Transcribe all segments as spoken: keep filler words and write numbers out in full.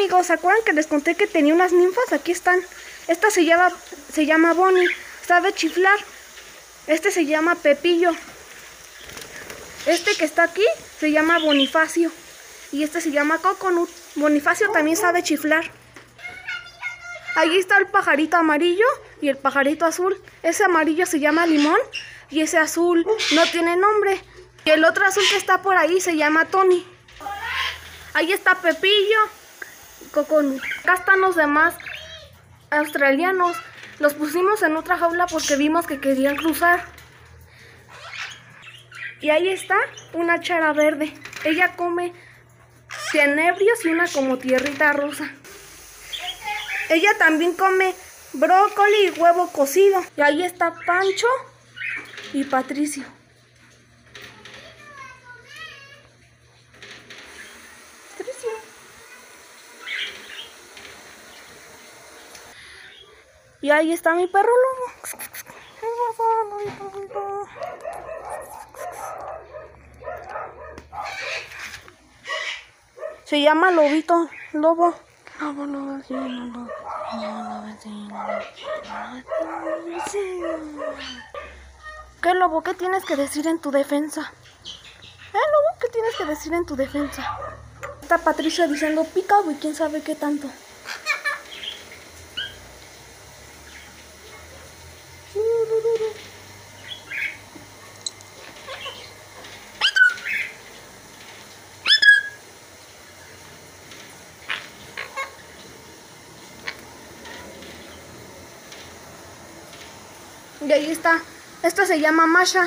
amigos, ¿se acuerdan que les conté que tenía unas ninfas? Aquí están. Esta se llama, se llama Bonnie, sabe chiflar. Este se llama Pepillo. Este que está aquí se llama Bonifacio. Y este se llama Coconut. Bonifacio también sabe chiflar. Ahí está el pajarito amarillo y el pajarito azul. Ese amarillo se llama Limón y ese azul no tiene nombre. Y el otro azul que está por ahí se llama Tony. Ahí está Pepillo y Coconut. Acá están los demás australianos. Los pusimos en otra jaula porque vimos que querían cruzar. Y ahí está una chara verde. Ella come tenebrios y una como tierrita rosa. Ella también come brócoli y huevo cocido. Y ahí está Pancho y Patricio. Patricio. Y ahí está mi perro lobo. Se llama Lobito Lobo. Lobo, lobo, vecino, lobo, lobo, vecino, lobo, vecino. ¿Qué, Lobo? ¿Qué tienes que decir en tu defensa? ¿Eh, Lobo? ¿Qué tienes que decir en tu defensa? Está Patricia diciendo pica, y quién sabe qué tanto. Y ahí está. Esta se llama Masha.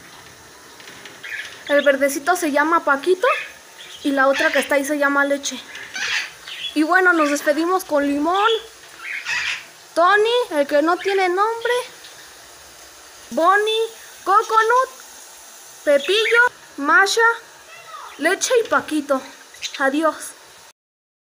El verdecito se llama Paquito. Y la otra que está ahí se llama Leche. Y bueno, nos despedimos con Limón, Tony, el que no tiene nombre, Bonnie, Coconut, Pepillo, Masha, Leche y Paquito. Adiós.